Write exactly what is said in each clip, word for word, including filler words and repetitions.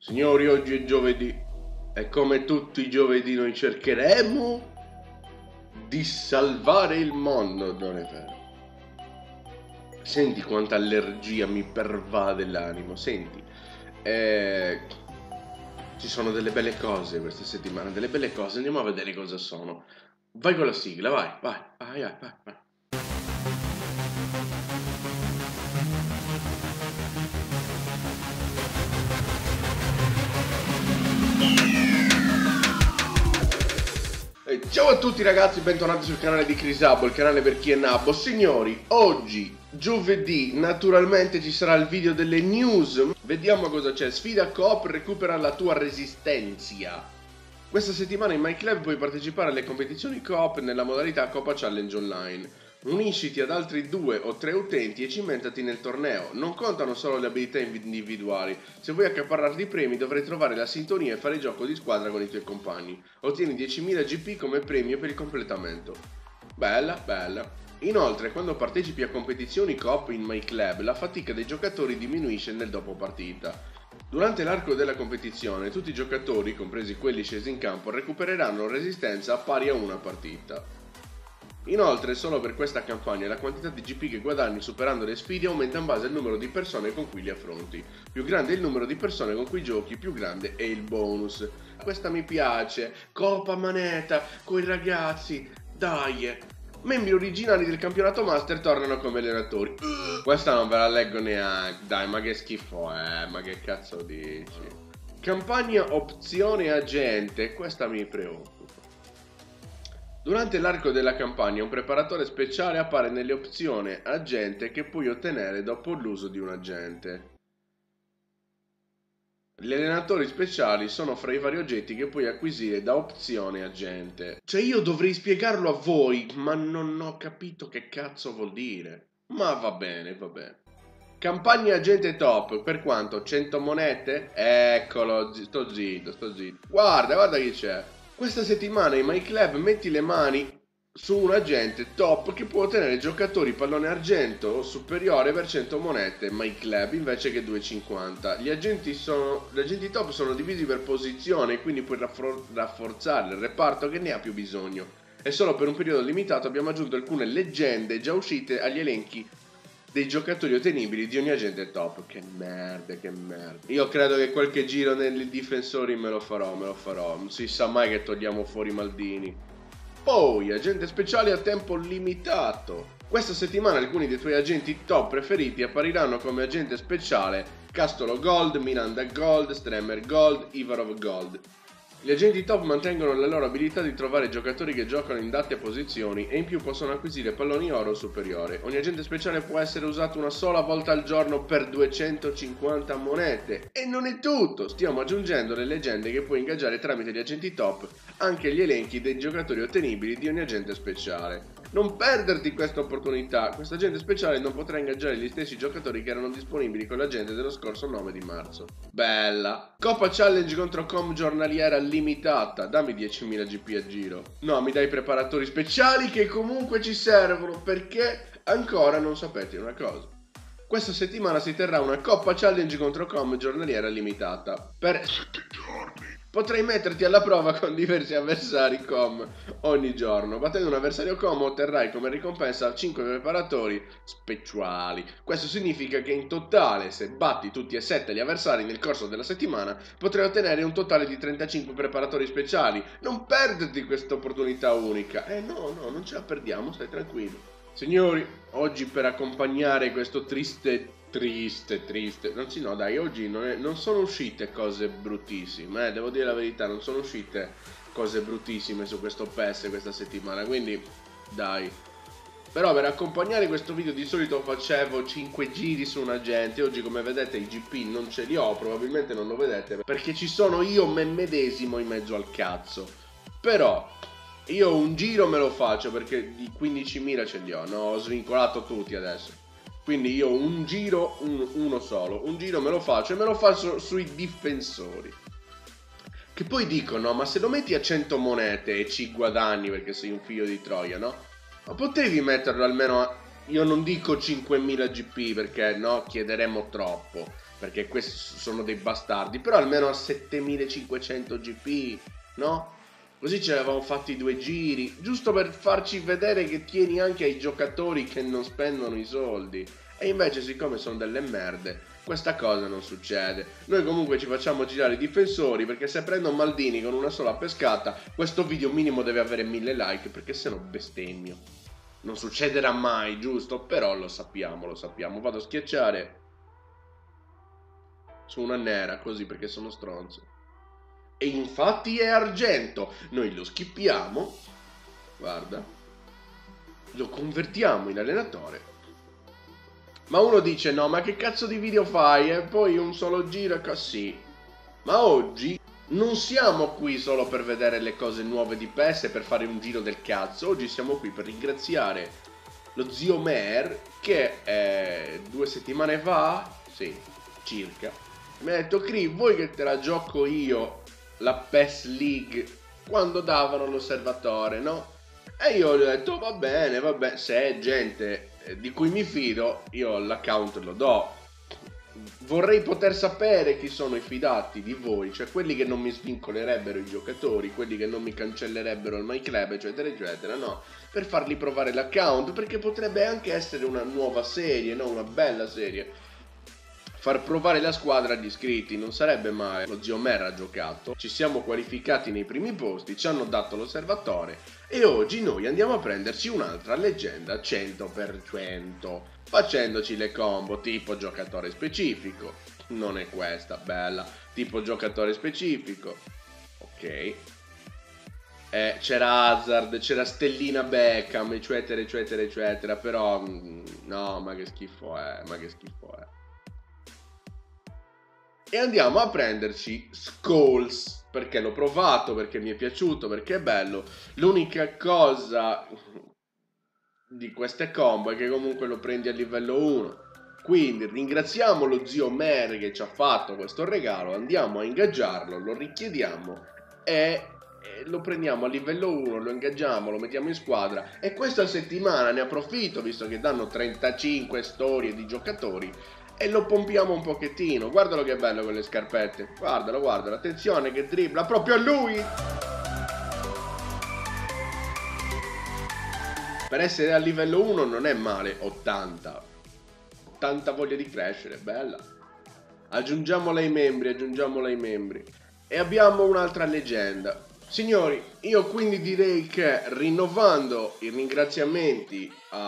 Signori, oggi è giovedì e come tutti i giovedì noi cercheremo di salvare il mondo, non è vero? Senti quanta allergia mi pervade l'animo, senti. Eh, ci sono delle belle cose questa settimana, delle belle cose, andiamo a vedere cosa sono. Vai con la sigla, vai, vai, vai, vai, vai. vai. Ciao a tutti ragazzi, bentornati sul canale di Crisabbo, il canale per chi è nabbo. Signori, oggi, giovedì, naturalmente ci sarà il video delle news. Vediamo cosa c'è. Sfida coop, recupera la tua resistenza. Questa settimana in MyClub puoi partecipare alle competizioni coop nella modalità Copa Challenge Online. Unisciti ad altri due o tre utenti e cimentati nel torneo. Non contano solo le abilità individuali. Se vuoi accaparrarti i premi dovrai trovare la sintonia e fare gioco di squadra con i tuoi compagni. Ottieni diecimila G P come premio per il completamento. Bella, bella. Inoltre, quando partecipi a competizioni coop in MyClub, la fatica dei giocatori diminuisce nel dopo partita. Durante l'arco della competizione, tutti i giocatori, compresi quelli scesi in campo, recupereranno resistenza pari a una partita. Inoltre, solo per questa campagna la quantità di G P che guadagni superando le sfide aumenta in base al numero di persone con cui li affronti. Più grande è il numero di persone con cui giochi, più grande è il bonus. Questa mi piace, Copa Maneta, coi ragazzi, dai! Membri originali del campionato Master tornano come allenatori. Uh, questa non ve la leggo neanche, dai, ma che schifo è, ma che cazzo dici? Campagna opzione agente, questa mi preoccupa. Durante l'arco della campagna un preparatore speciale appare nelle opzioni agente che puoi ottenere dopo l'uso di un agente. Gli allenatori speciali sono fra i vari oggetti che puoi acquisire da opzione agente. Cioè io dovrei spiegarlo a voi, ma non ho capito che cazzo vuol dire. Ma va bene, va bene. Campagna agente top, per quanto? cento monete? Eccolo, sto zitto, sto zitto. Guarda, guarda chi c'è. Questa settimana in MyClub metti le mani su un agente top che può ottenere giocatori pallone argento o superiore per cento monete MyClub invece che duecentocinquanta. Gli agenti, sono, gli agenti top sono divisi per posizione, quindi puoi raffor rafforzare il reparto che ne ha più bisogno. E solo per un periodo limitato abbiamo aggiunto alcune leggende già uscite agli elenchi dei giocatori ottenibili di ogni agente top. Che merda, che merda. Io credo che qualche giro nei difensori me lo farò, me lo farò. Non si sa mai che togliamo fuori Maldini. Poi, agente speciale a tempo limitato. Questa settimana alcuni dei tuoi agenti top preferiti appariranno come agente speciale Castolo Gold, Miranda Gold, Stremer Gold, Ivarov Gold. Gli agenti top mantengono la loro abilità di trovare giocatori che giocano in date posizioni e in più possono acquisire palloni oro superiore. Ogni agente speciale può essere usato una sola volta al giorno per duecentocinquanta monete. E non è tutto, stiamo aggiungendo le leggende che puoi ingaggiare tramite gli agenti top, anche gli elenchi dei giocatori ottenibili di ogni agente speciale. Non perderti questa opportunità, questo agente speciale non potrà ingaggiare gli stessi giocatori che erano disponibili con l'agente dello scorso nove di marzo. Bella! Copa Challenge contro com giornaliera limitata, dammi diecimila G P a giro. No, mi dai preparatori speciali che comunque ci servono, perché ancora non sapete una cosa. Questa settimana si terrà una Coppa Challenge contro com giornaliera limitata. Per sette giorni. Potrai metterti alla prova con diversi avversari com ogni giorno. Battendo un avversario com otterrai come ricompensa cinque preparatori speciali. Questo significa che in totale, se batti tutti e sette gli avversari nel corso della settimana, potrai ottenere un totale di trentacinque preparatori speciali. Non perderti questa opportunità unica. Eh no, no, non ce la perdiamo, stai tranquillo. Signori, oggi per accompagnare questo triste... Triste, triste. Anzi no, dai, oggi non, è, non sono uscite cose bruttissime, eh, devo dire la verità, non sono uscite cose bruttissime su questo P E S questa settimana, quindi dai. Però per accompagnare questo video di solito facevo cinque giri su un agente, oggi come vedete i G P non ce li ho, probabilmente non lo vedete, perché ci sono io me medesimo in mezzo al cazzo. Però... io un giro me lo faccio perché di quindicimila ce li ho, no? Ho svincolato tutti adesso. Quindi io un giro, un, uno solo, un giro me lo faccio e me lo faccio sui difensori. Che poi dicono, ma se lo metti a cento monete e ci guadagni perché sei un figlio di Troia, no? Ma potevi metterlo almeno a, io non dico cinquemila G P perché no, chiederemmo troppo. perché questi sono dei bastardi, però almeno a settemilacinquecento G P, no? Così ce l'avevamo fatti due giri, giusto per farci vedere che tieni anche ai giocatori che non spendono i soldi. E invece, siccome sono delle merde, questa cosa non succede. Noi comunque ci facciamo girare i difensori, perché se prendo Maldini con una sola pescata, questo video minimo deve avere mille like, perché se no bestemmio. Non succederà mai, giusto? Però lo sappiamo, lo sappiamo. Vado a schiacciare su una nera, così, perché sono stronzo. E infatti è argento. Noi lo schippiamo, guarda, lo convertiamo in allenatore. Ma uno dice: no, ma che cazzo di video fai? E poi un solo giro e così. Ma oggi non siamo qui solo per vedere le cose nuove di P E S e per fare un giro del cazzo. Oggi siamo qui per ringraziare lo zio Mer che eh, due settimane fa, sì, circa, mi ha detto: Cri, vuoi che te la gioco io la P E S League quando davano l'osservatore, no? E io gli ho detto: va bene, va bene, se è gente di cui mi fido, io l'account lo do. Vorrei poter sapere chi sono i fidati di voi, cioè quelli che non mi svincolerebbero i giocatori, quelli che non mi cancellerebbero il My Club, eccetera eccetera, no? Per fargli provare l'account, perché potrebbe anche essere una nuova serie, no? Una bella serie. Far provare la squadra agli iscritti non sarebbe male. Lo zio Mer ha giocato, ci siamo qualificati nei primi posti, ci hanno dato l'osservatore e oggi noi andiamo a prenderci un'altra leggenda cento per cento, facendoci le combo tipo giocatore specifico. Non è questa, bella, tipo giocatore specifico, ok. Eh, c'era Hazard, c'era Stellina Beckham, eccetera eccetera eccetera, però no, ma che schifo è, ma che schifo è. E andiamo a prenderci Scholes, perché l'ho provato, perché mi è piaciuto, perché è bello. L'unica cosa di queste combo è che comunque lo prendi a livello uno. Quindi ringraziamo lo zio Mer che ci ha fatto questo regalo, andiamo a ingaggiarlo, lo richiediamo e lo prendiamo a livello uno, lo ingaggiamo, lo mettiamo in squadra. E questa settimana ne approfitto, visto che danno trentacinque storie di giocatori, e lo pompiamo un pochettino. Guardalo che bello con le scarpette, guardalo, guardalo, attenzione che dribbla proprio a lui. Per essere a livello uno non è male. Ottanta ottanta voglia di crescere, bella. Aggiungiamola ai membri, aggiungiamola ai membri. E abbiamo un'altra leggenda. Signori, io quindi direi che, rinnovando i ringraziamenti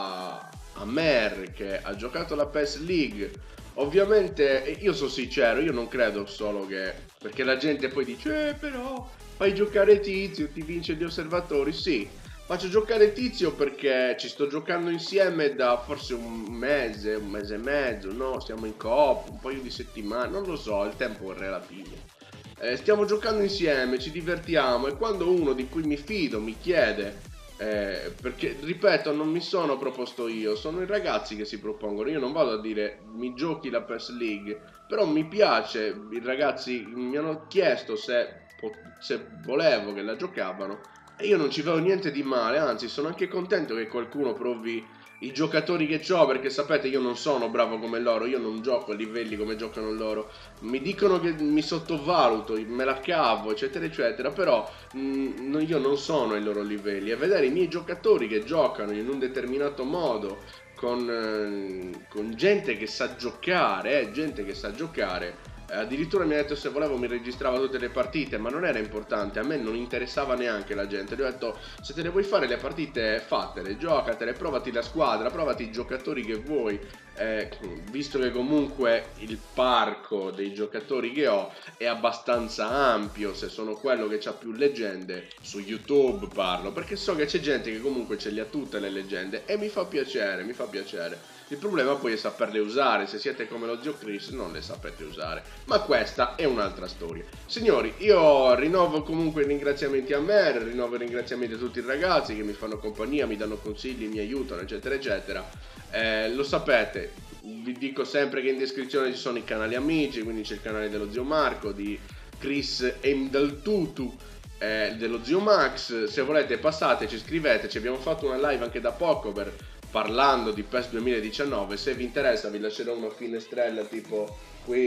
a a Mer che ha giocato la P E S League, ovviamente io sono sincero, io non credo solo che, perché la gente poi dice eh però fai giocare Tizio, ti vince gli osservatori. Sì, faccio giocare Tizio perché ci sto giocando insieme da forse un mese, un mese e mezzo, no? Siamo in coop, un paio di settimane, non lo so, il tempo è relativo. Eh, stiamo giocando insieme, ci divertiamo, e quando uno di cui mi fido mi chiede Eh, perché ripeto, non mi sono proposto io, sono i ragazzi che si propongono. Io non vado a dire mi giochi la P E S League, però mi piace, i ragazzi mi hanno chiesto se, se volevo che la giocavano e io non ci vedo niente di male, anzi sono anche contento che qualcuno provi i giocatori che ho, perché sapete io non sono bravo come loro, io non gioco a livelli come giocano loro. Mi dicono che mi sottovaluto, me la cavo, eccetera eccetera, però mh, io non sono ai loro livelli, e vedere i miei giocatori che giocano in un determinato modo con, eh, con gente che sa giocare, eh, gente che sa giocare. Addirittura mi ha detto se volevo mi registrava tutte le partite, ma non era importante, a me non interessava neanche la gente. Gli ho detto se te ne vuoi fare le partite fatele, giocatele, provati la squadra, provati i giocatori che vuoi, eh, visto che comunque il parco dei giocatori che ho è abbastanza ampio, se sono quello che ha più leggende, su YouTube parlo, perché so che c'è gente che comunque ce le ha tutte le leggende e mi fa piacere, mi fa piacere. Il problema poi è saperle usare, se siete come lo zio Chris non le sapete usare, ma questa è un'altra storia. Signori, io rinnovo comunque i ringraziamenti a me, rinnovo i ringraziamenti a tutti i ragazzi che mi fanno compagnia, mi danno consigli, mi aiutano, eccetera eccetera. Eh, lo sapete, vi dico sempre che in descrizione ci sono i canali amici, quindi c'è il canale dello zio Marco, di Chris Emdaltutu, eh, dello zio Max. Se volete passateci, iscriveteci, abbiamo fatto una live anche da poco per parlando di P E S duemiladiciannove, se vi interessa vi lascerò una finestrella tipo qui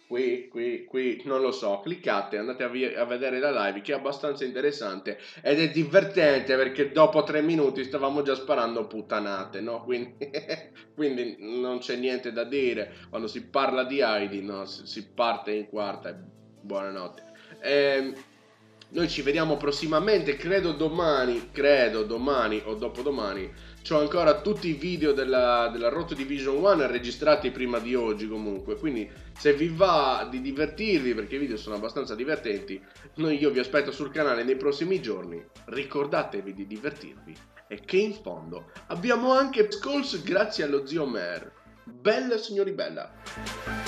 qui, qui, qui, non lo so, cliccate, andate a, vi- a vedere la live che è abbastanza interessante ed è divertente perché dopo tre minuti stavamo già sparando puttanate, no? Quindi, quindi non c'è niente da dire, quando si parla di Heidi, no? Si, si parte in quarta e buonanotte. Ehm, noi ci vediamo prossimamente, credo domani, credo domani o dopodomani. C'ho ancora tutti i video della, della Road to Division uno registrati prima di oggi comunque, quindi se vi va di divertirvi, perché i video sono abbastanza divertenti, noi io vi aspetto sul canale nei prossimi giorni. Ricordatevi di divertirvi e che in fondo abbiamo anche Skulls grazie allo zio Mer. Bella signori bella.